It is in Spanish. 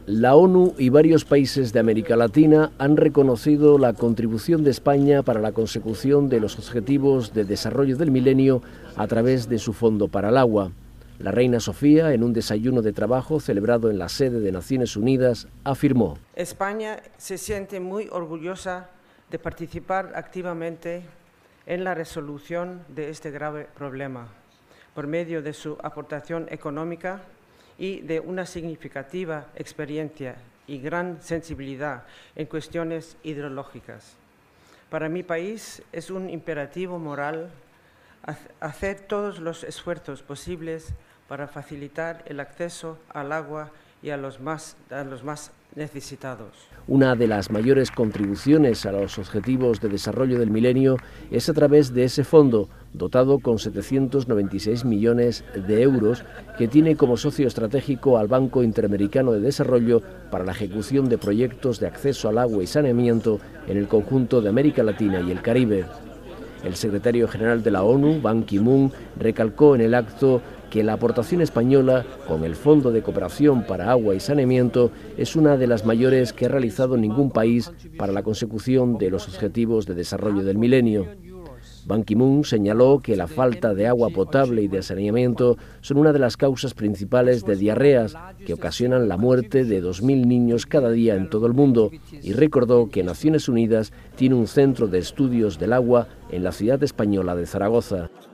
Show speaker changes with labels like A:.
A: La ONU y varios países de América Latina han reconocido la contribución de España para la consecución de los Objetivos de Desarrollo del Milenio a través de su Fondo para el Agua. La reina Sofía, en un desayuno de trabajo celebrado en la sede de Naciones Unidas, afirmó:
B: España se siente muy orgullosa de participar activamente en la resolución de este grave problema, por medio de su aportación económica y de una significativa experiencia y gran sensibilidad en cuestiones hidrológicas. Para mi país es un imperativo moral hacer todos los esfuerzos posibles para facilitar el acceso al agua y a los más necesitados.
A: Una de las mayores contribuciones a los Objetivos de Desarrollo del Milenio es a través de ese fondo, dotado con 796 millones de euros, que tiene como socio estratégico al Banco Interamericano de Desarrollo para la ejecución de proyectos de acceso al agua y saneamiento en el conjunto de América Latina y el Caribe. El secretario general de la ONU, Ban Ki-moon, recalcó en el acto que la aportación española con el Fondo de Cooperación para Agua y Saneamiento es una de las mayores que ha realizado ningún país para la consecución de los Objetivos de Desarrollo del Milenio. Ban Ki-moon señaló que la falta de agua potable y de saneamiento son una de las causas principales de diarreas que ocasionan la muerte de 2.000 niños cada día en todo el mundo, y recordó que Naciones Unidas tiene un centro de estudios del agua en la ciudad española de Zaragoza.